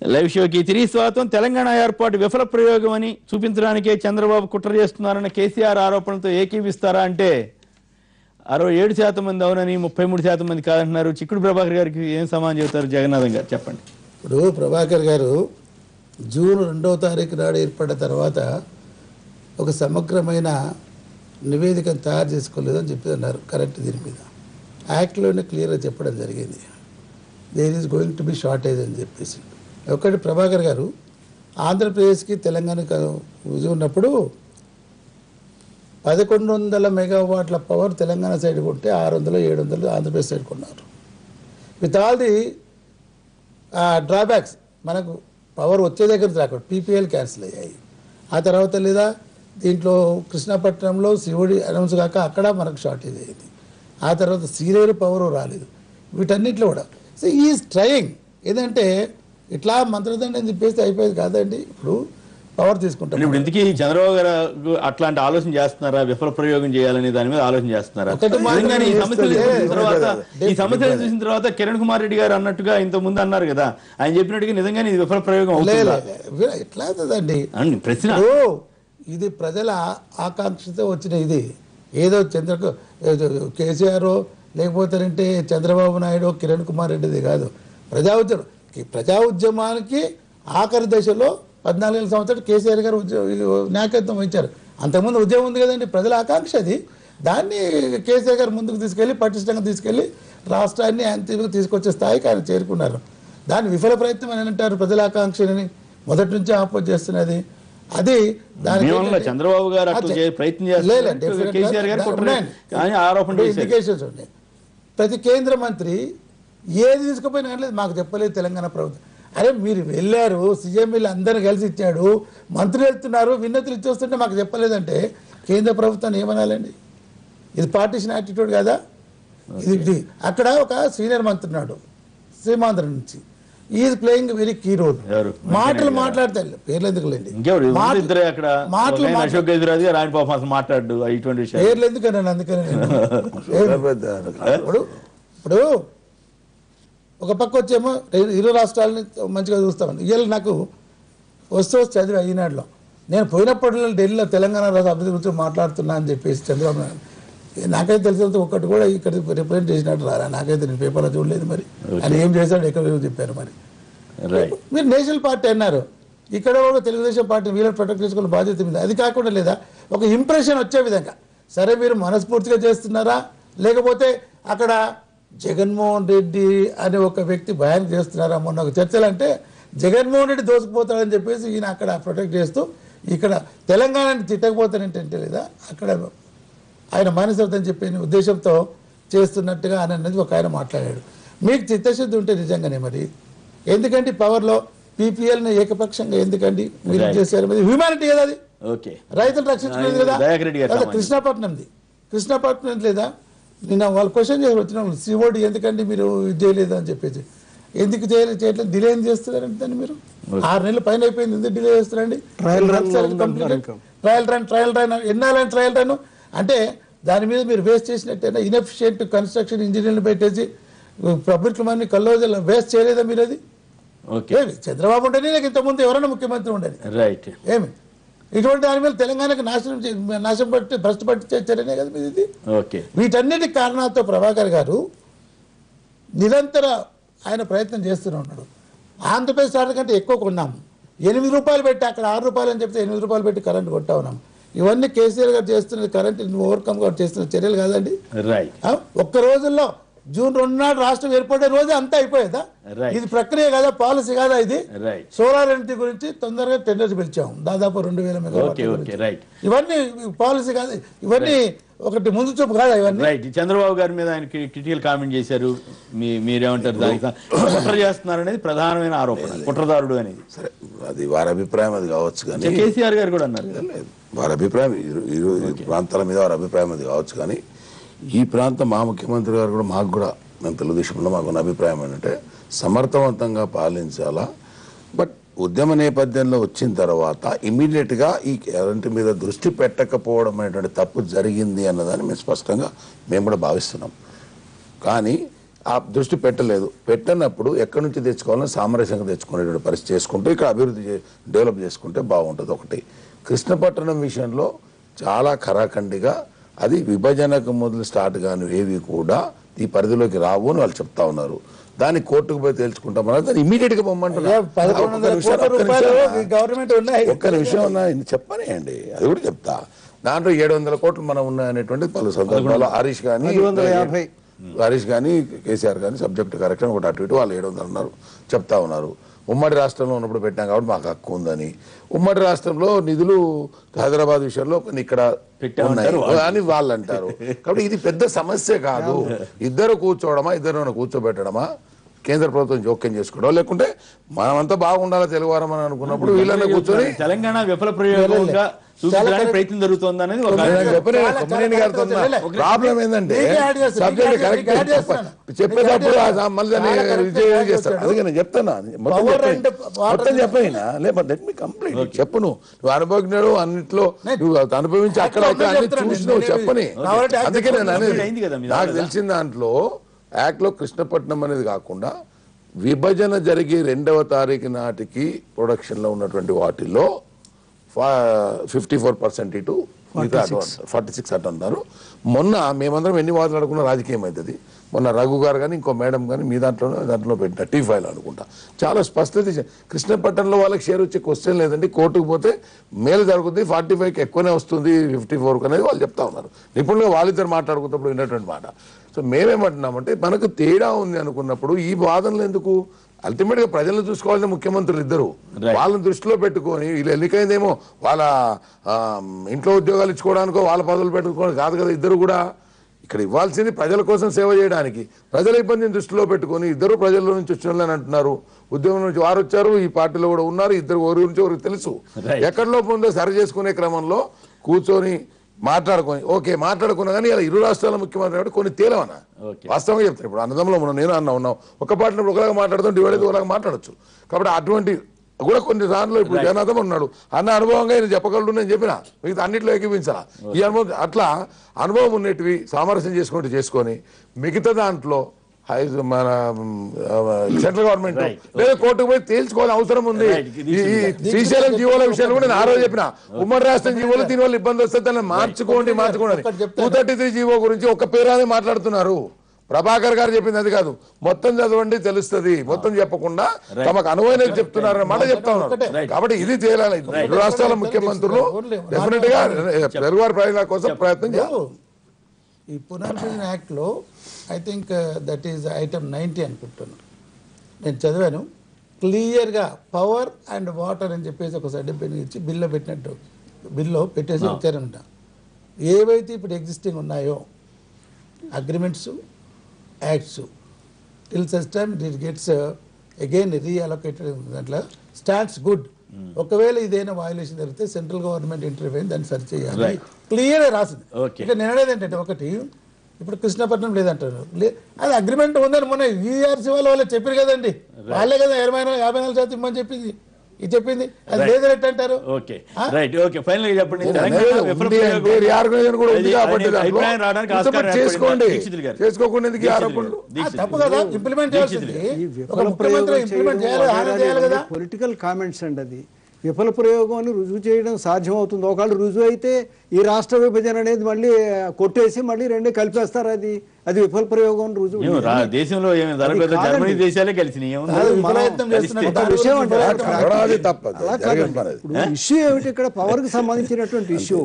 Live షోకి తిరిగి స్వాగతం. తెలంగాణ ఏర్పాటు విఫల ప్రయోగం అని చూపించడానికే చంద్రబాబు కుట్ర చేస్తున్నారన్న కేసీఆర్ ఆరోపణలతో ఏకీవిస్తారా అంటే 67% మంది అవునని 33% మంది కాదంటున్నారు. చిక్కుడు ప్రభాకర్ గారికి ఏం సమాధానం చెబుతారు జగన్నాథం గారు, చెప్పండి. ఇప్పుడు ప్రభాకర్ గారు జూన్ 2వ తారీఖు నాడు ఏర్పడ్డ తర్వాత ఒక సమగ్రమైన నివేదికను తయారు చేసుకోలేదని చెప్పి అన్నారు. కరెక్ట్, దీని మీద యాక్ట్లోనే క్లియర్గా చెప్పడం జరిగింది. There is going to be shortage అని చెప్పేసి. ఒకటి ప్రభాకర్ గారు ఆంధ్రప్రదేశ్కి తెలంగాణకి ఉన్నప్పుడు 1100 మెగావాట్ల పవర్ తెలంగాణ సైడ్ కొంటే 600 700 ఆంధ్రప్రదేశ్ సైడ్ కొన్నారు. విత్ ఆల్ ది డ్రాబ్యాక్స్, మనకు పవర్ వచ్చే దగ్గర రాకుండా పీపీఎల్ క్యాన్సిల్ అయ్యాయి. ఆ తర్వాత లేదా దీంట్లో కృష్ణపట్నంలో సిఓడి అనౌన్స్ కాక అక్కడ మనకు షార్టేజ్ అయ్యింది. ఆ తర్వాత సీలేరు పవర్ రాలేదు. వీటన్నిటిలో కూడా సో ఈజ్ ట్రయింగ్ ఏంటంటే ఇట్లా మంత్రదండం తిప్పేస్తే అయిపోయేది కాదండి. ఇప్పుడు పవర్ తీసుకుంటాం. ఇప్పుడు ఇంతకీ చంద్రబాబు గారు అట్లాంటి ఆలోచన చేస్తున్నారా? విఫల ప్రయోగం చేయాలనే దాని మీద ఆలోచన చేస్తున్నారా? ఈ సమస్యలు చూసిన తర్వాత కిరణ్ కుమార్ రెడ్డి గారు అన్నట్టుగా ఇంత ముందు అన్నారు కదా, ఆయన చెప్పినట్టుగా నిజంగానే ఇది విఫల ప్రయోగం ఎట్లా అవుతుందండి ప్రశ్న. ఇది ప్రజల ఆకాంక్షతో వచ్చిన ఇది ఏదో కేసీఆర్ లేకపోతే చంద్రబాబు నాయుడు కిరణ్ కుమార్ రెడ్డిది కాదు. ప్రజా ఉద్యమానికి ఆఖరి దశలో 14 సంవత్సరాలు కేసీఆర్ గారు నాయకత్వం వహించారు. అంతకుముందు ఉద్యమం ఉంది కదండి, ప్రజల ఆకాంక్ష అది. దాన్ని కేసీఆర్ గారు ముందుకు తీసుకెళ్ళి పటిష్టంగా తీసుకెళ్ళి రాష్ట్రాన్ని అంతిమంగా తీసుకొచ్చే స్థాయికి ఆయన చేరుకున్నారు. దాన్ని విఫల ప్రయత్నం అని అంటారు. ప్రజల ఆకాంక్షని మొదటి నుంచి ఆపోజ్ చేస్తున్నది అది. దాని చంద్రబాబు గారు ఇండికేషన్స్ ఉన్నాయి. ప్రతి కేంద్ర మంత్రి ఏది తీసుకుపోయినా లేదు, మాకు చెప్పలేదు తెలంగాణ ప్రభుత్వం. అరే మీరు వెళ్ళారు, సీఎం వీళ్ళు అందరిని కలిసి ఇచ్చాడు, మంత్రులు వెళ్తున్నారు, విన్నతులు ఇచ్చేస్తుంటే మాకు చెప్పలేదంటే కేంద్ర ప్రభుత్వాన్ని ఏమనాలండి? ఇది పార్టీషన్ యాటిట్యూడ్ కదా ఇది. అక్కడ ఒక సీనియర్ మంత్రి ఉన్నాడు సీమాంధ్ర నుంచి, is playing very key role. మాటలు మాట్లాడతాయి, పేర్లు ఎందుకులేండి, పేర్లు ఎందుకన్నాను అందుకని. ఇప్పుడు ఒక పక్క వచ్చేమో 2 రాష్ట్రాలని మంచిగా చూస్తామని ఇవాళ నాకు వస్తూ చదివి ఈనాడులో నేను పోయినప్పటిలో ఢిల్లీలో తెలంగాణ రాష్ట్ర అభివృద్ధి గురించి మాట్లాడుతున్నా అని చెప్పేసి చంద్రబాబు నాయుడు. నాకైతే తెలిసినంత ఒక్కటి కూడా ఇక్కడ రిప్రజెంట్ చేసినట్టు రారా, నాకైతే నేను పేపర్లో చూడలేదు. మరి ఆయన ఏం చేశాడు ఎక్కడ చెప్పారు. మరి మీరు నేషనల్ పార్టీ అన్నారు, ఇక్కడ కూడా తెలుగుదేశం పార్టీ వీళ్ళని ప్రొటెక్ట్ చేసుకునే బాధ్యత మీద. అది కాకుండా లేదా ఒక ఇంప్రెషన్ వచ్చే విధంగా సరే మీరు మనస్ఫూర్తిగా చేస్తున్నారా, లేకపోతే అక్కడ జగన్మోహన్ రెడ్డి అనే ఒక వ్యక్తి భయం చేస్తున్నారా? మొన్న ఒక చర్చలు అంటే జగన్మోహన్ రెడ్డి దోసుకుపోతాడని చెప్పేసి ఈయన అక్కడ ప్రొటెక్ట్ చేస్తూ ఇక్కడ తెలంగాణని తిట్టకపోతానంటే లేదా అక్కడ ఆయన మానసవుతుందని చెప్పే ఉద్దేశంతో చేస్తున్నట్టుగా అనేది ఒక ఆయన మాట్లాడాడు. మీకు చిత్తశుద్ధి ఉంటే నిజంగానే మరి ఎందుకంటే పవర్లో పీపీఎల్ని ఏకపక్షంగా ఎందుకండి మీరు చేశారు? హ్యూమానిటీ కదా అది, రైతులు రక్షించుకునేది కదా. కృష్ణపట్నం లేదా నిన్న వాళ్ళు క్వశ్చన్ చేసి వచ్చిన సిఓడి ఎందుకండి మీరు ఇది చేయలేదు అని చెప్పేసి. ఎందుకు చేయట్లేదు, డిలే ఏం చేస్తున్నారంటే దాన్ని మీరు 6 నెలల పైన అయిపోయింది, ఎందుకు డిలే చేస్తున్నారండి? ట్రయల్ రన్ ఎన్నాలని ట్రయల్ రన్ అంటే దాని మీద మీరు వేస్ట్ చేసినట్టయినా ఇన్ఎఫిషియెంట్ కన్స్ట్రక్షన్ ఇంజనీర్ని పెట్టేసి ప్రభుత్వాన్ని కల్లోజలు వేస్ట్ చేయలేదా మీరు? అది చంద్రబాబు ఉండని నాకు ఇంతకుముందు ఎవరైనా ముఖ్యమంత్రి ఉండని ఏమి ఇటువంటి దాని మీద తెలంగాణకు నాశనం పట్టి భ్రష్టు పట్టి చర్యనే కదా మీద ఇది. వీటన్నిటి కారణాలతో ప్రభాకర్ గారు నిరంతర ఆయన ప్రయత్నం చేస్తూనే ఉన్నాడు. ఆంధ్రప్రదేశ్ రాష్ట్రం కంటే ఎక్కువ కొన్నాము, 8 రూపాయలు పెట్టి అక్కడ 6 రూపాయలు అని చెప్తే 8 రూపాయలు పెట్టి కరెంట్ కొట్టా ఉన్నాం. ఇవన్నీ కేసీఆర్ గారు చేస్తున్న కరెంట్ ఓవర్కమ్ గారు చేస్తున్న చర్యలు కాదండి. ఒక్క రోజుల్లో జూన్ 2 నాడు రాష్ట్రం ఏర్పడే రోజు అంతా అయిపోయేదా? ఇది ప్రక్రియ కాదా, పాలసీ కాదా ఇది? సోలార్ ఎనర్జీ గురించి తొందరగా టెండర్స్ పిలిచాము, దాదాపు 2000 మెగావాట్లు. ఇవన్నీ పాలసీ కాదు, ఇవన్నీ ఒకటి ముందు చూపు కాదా ఇవన్నీ? చంద్రబాబు గారి మీద ఆయన క్రిటికల్ కామెంట్ చేశారు, మీరేమంటారు? దానికి కుట్ర చేస్తున్నారు అనేది ప్రధానమైన ఆరోపణ, కుట్రదారుడు అనేది. సరే, అది వారి అభిప్రాయం, అది కావచ్చు. కానీ కేసీఆర్ గారు కూడా అన్నారు వారి అభిప్రాయం, ఈ ప్రాంతాల మీద వారి అభిప్రాయం అది కావచ్చు. కానీ ఈ ప్రాంతం మా ముఖ్యమంత్రి గారు కూడా మాకు కూడా మేము తెలుగుదేశంలో మాకున్న అభిప్రాయం ఏంటంటే సమర్థవంతంగా పాలించాలా. బట్ ఉద్యమ నేపథ్యంలో వచ్చిన తర్వాత ఇమీడియట్గా ఈ కరెంటు మీద దృష్టి పెట్టకపోవడం అనేటువంటి తప్పు జరిగింది అన్నదాన్ని మేము స్పష్టంగా మేము కూడా భావిస్తున్నాం. కానీ ఆ దృష్టి పెట్టలేదు. పెట్టనప్పుడు ఎక్కడి నుంచి తెచ్చుకోవాలని సామరస్యంగా తెచ్చుకునేటువంటి పరిస్థితి చేసుకుంటూ ఇక్కడ అభివృద్ధి డెవలప్ చేసుకుంటే బాగుంటుంది. ఒకటి కృష్ణపట్టణం విషయంలో చాలా ఖరాఖండిగా అది విభజనకు మొదలు స్టార్ట్ కాని ఏవి కూడా ఈ పరిధిలోకి రావు అని వాళ్ళు చెప్తా ఉన్నారు. దాన్ని కోర్టుకు పోయి తేల్చుకుంటామన్నారు. దాన్ని ఇమీడియట్ గా పొమ్మంటున్నారు. ఒక్క నిమిషం చెప్పనే అండి, అది కూడా చెప్తా. దాంట్లో 700 కోట్లు మనం ఉన్నాయనేటువంటి పలు సందర్భాలు హరీష్ కానీ కేసీఆర్ కానీ సబ్జెక్ట్ కరెక్షన్ ఒకటి అటు ఇటు వాళ్ళు 700 ఉన్నారు చెప్తా ఉన్నారు. ఉమ్మడి రాష్ట్రంలో ఉన్నప్పుడు పెట్టాం కాబట్టి మాకు హక్కు ఉందని. ఉమ్మడి రాష్ట్రంలో నిధులు హైదరాబాద్ విషయంలో కొన్ని ఇక్కడ అని వాళ్ళు అంటారు. కాబట్టి ఇది పెద్ద సమస్య కాదు. ఇద్దరు కూర్చోవడమా, ఇద్దరు కూర్చోబెట్టడమా, కేంద్ర ప్రభుత్వం జోక్యం చేసుకోవడం, లేకుంటే మనమంతా బాగుండాలి తెలుగువారం అని అనుకున్నప్పుడు వీళ్ళనే కూర్చొని తెలంగాణ విఫల ప్రయోగంగా చూపించడానికి ప్రయత్నం జరుగుతుంది అనేది ప్రాబ్లం ఏంటంటే సబ్జెక్ట్ కరెక్ట్ చెప్పేటప్పుడు మళ్ళీ చేస్తాను. అందుకే నేను చెప్తాను మొత్తం చెప్పయినా లేకపోతే లెట్ మీ కంప్లీట్ చెప్పు. నువ్వు అనుభవించాడు అన్నిట్లో నువ్వు అనుభవించి అక్కడ అన్ని చూసి నువ్వు చెప్పని. అందుకే నేను అనేది నాకు తెలిసిన దాంట్లో యాక్ట్ లో కృష్ణపట్నం అనేది కాకుండా విభజన జరిగి 2వ తారీఖు నాటికి ప్రొడక్షన్ లో ఉన్నటువంటి వాటిల్లో 54% ఇటు 46 అటు అన్నారు. మొన్న మేమందరం ఎన్ని వాదనలు అనుకున్న రాజకీయం అవుతుంది. మొన్న రఘు గారు కానీ ఇంకో మేడం కానీ మీ దాంట్లో పెట్టిన T5 అనుకుంటా చాలా స్పష్టత. కృష్ణపట్నంలో వాళ్ళకి షేర్ వచ్చే క్వశ్చన్ లేదండి. కోర్టుకు పోతే మేలు జరుగుతుంది, 45కి ఎక్కువనే వస్తుంది 54 అనేది వాళ్ళు చెప్తా ఉన్నారు. నిపుణులుగా వాళ్ళిద్దరు మాట్లాడుకున్నప్పుడు విన్నటువంటి మాట. సో మేమేమంటున్నామంటే మనకు తేడా ఉంది అనుకున్నప్పుడు ఈ వాదనలు ఎందుకు? అల్టిమేట్ గా ప్రజలను చూసుకోవాల్సిన ముఖ్యమంత్రులు ఇద్దరు వాళ్ళని దృష్టిలో పెట్టుకొని వీళ్ళు ఎన్నికైందేమో వాళ్ళ ఇంట్లో ఉద్యోగాలు ఇచ్చుకోవడానికో వాళ్ళ పదవులు పెట్టుకోవడానికి కాదు కదా. ఇద్దరు కూడా ఇక్కడ ఇవ్వాల్సింది ప్రజల కోసం సేవ చేయడానికి. ప్రజల ఇబ్బందిని దృష్టిలో పెట్టుకొని ఇద్దరు ప్రజల్లో నుంచి వచ్చిన అంటున్నారు. ఉద్యోగం నుంచి వారు వచ్చారు, ఈ పార్టీలో కూడా ఉన్నారు. ఇద్దరు ఒకరి గురించి ఒకరికి తెలుసు. ఎక్కడ లోపం ఉందో సరి చేసుకునే క్రమంలో కూర్చొని మాట్లాడుకొని ఓకే మాట్లాడుకున్నా కానీ ఇలా ఇరు రాష్ట్రాల ముఖ్యమంత్రి కాబట్టి కొన్ని తేలవన్నా వాస్తవంగా చెప్తాను. ఇప్పుడు అన్నదమ్ములో మనం నేను ఉన్నాం ఒక పార్టీలో ఒకలాగా మాట్లాడుతాం, డివైడ్ అయితే ఒకలాగా మాట్లాడచ్చు. కాబట్టి అటువంటి కూడా కొన్ని దాంట్లో ఇప్పుడు జనార్దన్ ఉన్నాడు అన్న అనుభవంగా నేను చెప్పగలడు నేను చెప్పిన మిగతా అన్నింటిలో ఎక్కిపించాలా. ఈ అనుభవం అట్లా అనుభవం ఉన్నటివి సామరస్యం చేసుకొని మిగతా దాంట్లో మన సెంట్రల్ గవర్నమెంట్ లేదా కోర్టుకు పోయి తేల్చుకోవాలని అవసరం ఉంది. ఈ శ్రీశైలం జీవోల విషయాలు కూడా నేను ఆ రోజు చెప్పిన ఉమ్మడి రాష్ట్రం జీవోలు దీనివల్ల ఇబ్బంది వస్తే దాన్ని మార్చుకోండి 233 జీవో గురించి ఒక్క పేరానే మాట్లాడుతున్నారు. ప్రభాకర్ గారు చెప్పింది అది కాదు, మొత్తం చదవండి తెలుస్తుంది. మొత్తం చెప్పకుండా తమకు అనువైనది చెప్తున్నారన్న మాట చెప్తా ఉన్నారు. కాబట్టి ఇది తేలాలి. రెండు రాష్ట్రాల ముఖ్యమంత్రులు డెఫినెట్ గా తెలుగువారి ప్రజల కోసం ప్రయత్నం చేయాలి. ఈ పునర్విభజన యాక్ట్ లో I think that is item 90 అనుకుంటున్నాను. నేను చదివాను క్లియర్గా పవర్ అండ్ వాటర్ అని చెప్పేసి ఒక సర్టిఫికేట్ ఇచ్చి బిల్లో పెట్టినట్టు బిల్లో పెట్టేసి వచ్చారంట. ఏవైతే ఇప్పుడు ఎగ్జిస్టింగ్ ఉన్నాయో agreements acts till such time it gets again reallocated దాంట్లో స్టాండ్స్ గుడ్. ఒకవేళ ఇదైనా వయలేషన్ జరిగితే సెంట్రల్ గవర్నమెంట్ ఇంటర్వ్యూని దాన్ని సరి చేయాలి క్లియర్గా రాసింది. ఇక నేను అనేది ఏంటంటే ఒకటి ఇప్పుడు కృష్ణపట్నం లేదంటారు, అది అగ్రిమెంట్ ఉందని మొన్న ఈఆర్సీ వాళ్ళు చెప్పారు కదండి, వాళ్ళే కదా 54% ఇమ్మని చెప్పింది చెప్పింది అది లేదంటే అంటారు. తప్పు కదా, ఇంప్లిమెంట్ చేయాల్సింది ఒక ముఖ్యమంత్రి ఇంప్లిమెంట్ చేయాలి కదా. పొలిటికల్ కామెంట్స్ అండి, అది విఫల ప్రయోగం రుజువు చేయడం సాధ్యం అవుతుంది. ఒకవేళ రుజువు అయితే ఈ రాష్ట్ర విభజన అనేది మళ్ళీ కొట్టేసి మళ్ళీ రెండే కలిపేస్తారు. అది విఫల ప్రయోగం రుజువు. దేశంలో దేశాలే కలిసి ఇష్యూ ఏమిటి ఇక్కడ పవర్ కి సంబంధించినటువంటి ఇష్యూ.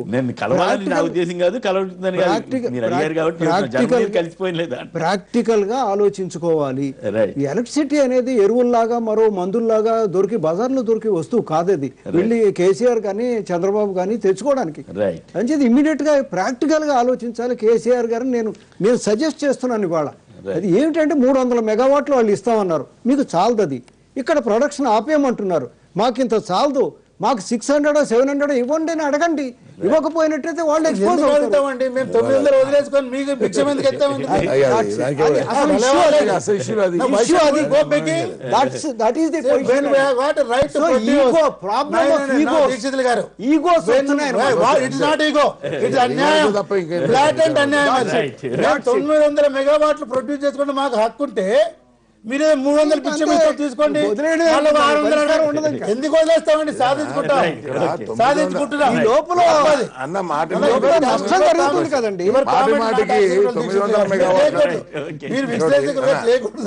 ప్రాక్టికల్ గా ఆలోచించుకోవాలి. ఎలక్ట్రిసిటీ అనేది ఎరువుల్లాగా మరో మందుల్లాగా దొరికి బజార్లో దొరికి వస్తువు కాదది. వెళ్ళి కేసీఆర్ కానీ చంద్రబాబు కానీ తెచ్చుకోవడానికి అంటే ఇమ్మీడియట్ గా ప్రాక్టికల్ గా ఆలోచించాలి కేసీఆర్ గారిని నేను సజెస్ట్ చేస్తున్నాను ఇవాళ. అది ఏమిటంటే 300 మెగావాట్లు వాళ్ళు ఇస్తామన్నారు, మీకు చాలదు. అది ఇక్కడ ప్రొడక్షన్ ఆపేయమంటున్నారు, మాకింత చాలదు, మాకు 600 700 ఇవ్వండి అని అడగండి. ఇవ్వకపోయినట్టయితే వాళ్ళు ఎక్స్పోజ్ ఎందుకు అవుతారు. అడుగుతామండి? మేము 900 వదిలేసుకొని మీకు భిక్ష ఎందుకు ఎత్తామండి? దీక్షితులు గారు, it is not ego, it అన్యాయం, బ్లాటెంట్ అన్యాయం. 900 మెగావాట్లు ప్రొడ్యూస్ చేసుకుంటే మాకు హక్కు ఉంటే మీరే 300 పిచ్చి తీసుకోండి, ఎందుకు వదిలేస్తామండి? సాధించుకుంటాం. ఈ లోపల అన్న మాట నష్టం జరుగుతుంది కదండి. మీరు విశ్లేషకులు లేకుండా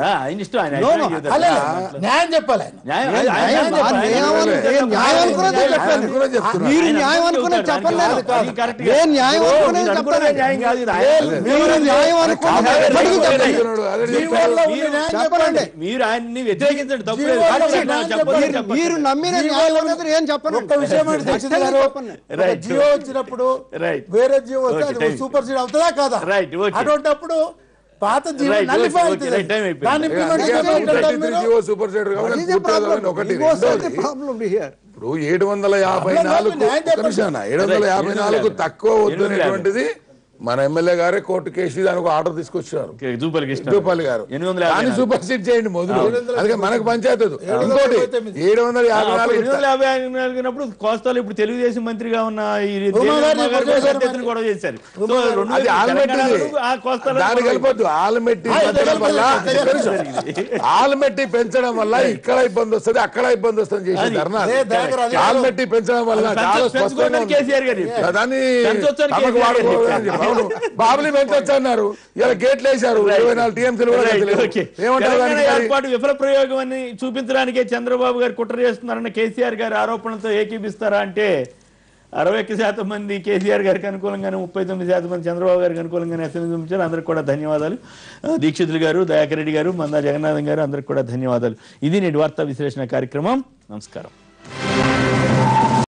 న్యాయం చెప్పాలి. మీరు న్యాయం అనుకునే చెప్పలేదు. నేను న్యాయం అనుకునే చెప్పలేదు. మీరు న్యాయం అనుకునే చెప్పండి. మీరు ఆయన్ని వ్యతిరేకించండి, మీరు నమ్మిన న్యాయం అనేది ఏం చెప్పండి. ఒక్క విషయం జియో వచ్చినప్పుడు వేరే జియో వస్తే సూపర్ సీడ్ అవుతుందా కాదా? అటువంటిప్పుడు పాత జియో నల్లిఫై అవుతుంది. సూపర్ సీడర్ ఒకటి 754 తక్కువ వద్దనేటువంటిది మన ఎమ్మెల్యే గారే కోర్టు కేసు దానికి ఆర్డర్ తీసుకొచ్చారు జూపల్లి గారు. కానీ సూపర్ సీడ్ చేయండి మొదలు, అందుకే మనకు పంచాయతీ. ఇంకోటి 754 కోస్తాలో ఇప్పుడు తెలుగుదేశం మంత్రిగా ఉన్న గొడవ చేశారు. దానికి వెళ్ళిపోద్దు. ఆల్మెట్టి పెంచడం వల్ల ఇక్కడ ఇబ్బంది వస్తుంది, అక్కడ ఇబ్బంది వస్తుంది చేసి ధర్నా. ఆల్మెట్టి పెంచడం వల్ల చాలా స్పష్టంగా దాన్ని వాడుకోవాలని బాబుని పెంచొచ్చు అన్నారు. ఇలా గేట్లు వేశారు 24 టీఎంసీలు ఏర్పాటు విఫల ప్రయోగం అని చూపించడానికే చంద్రబాబు గారు కుట్ర చేస్తున్నారన్న కేసీఆర్ గారి ఆరోపణలతో ఏకీపిస్తారా అంటే 61% మంది కేసీఆర్ గారికి అనుకూలంగానే 39% మంది చంద్రబాబు గారికి అనుకూలంగానే అసెంబ్లీ పంపించారు. అందరికి కూడా ధన్యవాదాలు. దీక్షితులు గారు, దయాకర్ రెడ్డి గారు, మందా జగన్నాథం గారు, అందరికి కూడా ధన్యవాదాలు. ఇది నేటి వార్తా విశ్లేషణ కార్యక్రమం. నమస్కారం.